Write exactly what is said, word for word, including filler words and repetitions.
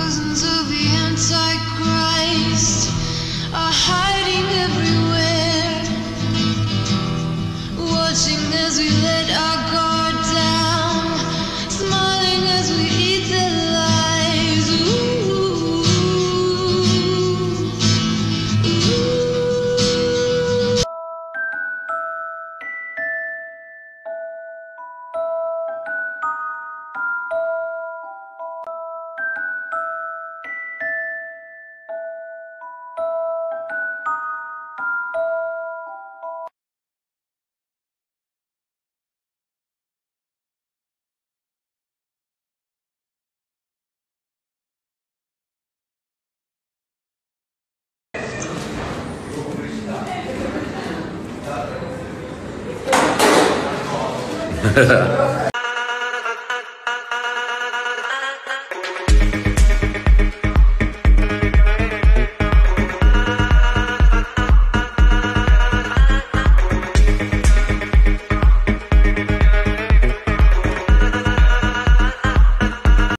thousands of the Antichrist are hiding everywhere, watching as we let our guard down, smiling as we eat their lives. Ooh, ooh. Ha ha ha.